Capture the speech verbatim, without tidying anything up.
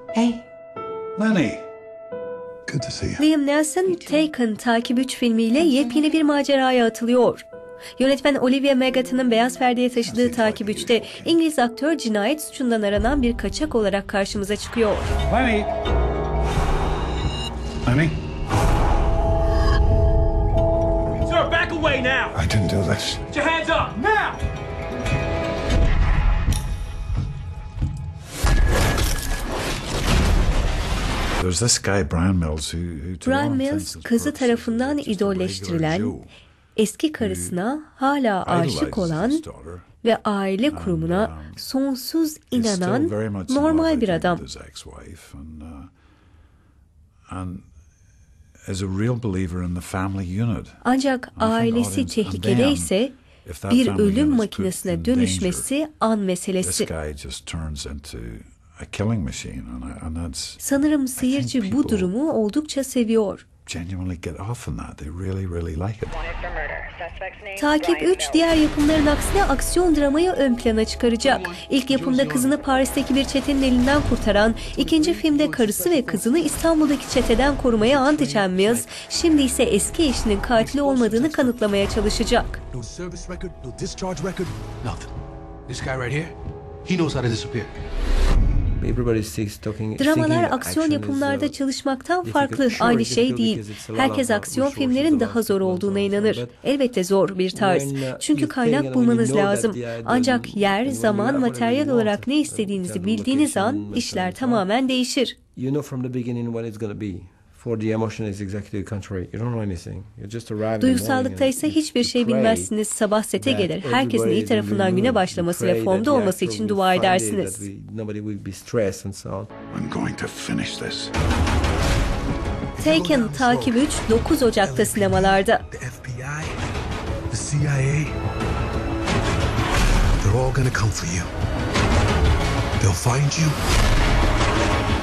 Hey. Lenny. Good to see you. Liam Neeson, Taken Takip üç filmiyle yepyeni bir maceraya atılıyor. Yönetmen Olivia Megatan'ın beyaz perdeye taşıdığı Takip üçte İngiliz aktör cinayet suçundan aranan bir kaçak olarak karşımıza çıkıyor. Lenny. Lenny. Sir, back away now. I didn't do this. Put your hands up now. There's this guy Brian Mills who, who to Brian all Mills, intents kızı and purposes tarafından is just a regular idolleştirilen, Joe eski karısına hala aşık idolizes olan his daughter ve aile kurumuna and, um, sonsuz is still inanan very much in love, I normal bir think, adam. with his ex-wife and, uh, and is a real believer in the family unit. Ancak And I think ailesi audience- and tehlikede then, ise if that bir family ölüm unit's put makinesine in dönüşmesi an This meselesi. guy just turns into a killing machine and, I- and that's Sanırım seyirci bu people- durumu oldukça seviyor. genuinely get off on that. They really, really like it. Takip üç diğer yapımların aksine aksiyon dramayı ön plana çıkaracak. İlk yapımda kızını Paris'teki bir çetenin elinden kurtaran, ikinci filmde karısı ve kızını İstanbul'daki çeteden korumaya ant içen Mills, şimdi ise eski eşinin katili olmadığını kanıtlamaya çalışacak. No service record, no discharge record, nothing. This guy right here, he knows how to disappear. Dramalar aksiyon yapımlarda çalışmaktan farklı, aynı şey değil. Herkes aksiyon filmlerin daha zor olduğuna inanır. Elbette zor bir tarz. Çünkü kaynak bulmanız lazım. Ancak yer, zaman, materyal olarak ne istediğinizi bildiğiniz an işler tamamen değişir. Duygusallıkta ise hiçbir şey bilmezsiniz. Sabah sete gelir. Herkesin iyi tarafından güne başlaması ve formda olması için dua edersiniz. I'm going to finish this. Taken Takip üç dokuz Ocak'ta sinemalarda. The F B I, the C I A, they're all gonna come for you. They'll find you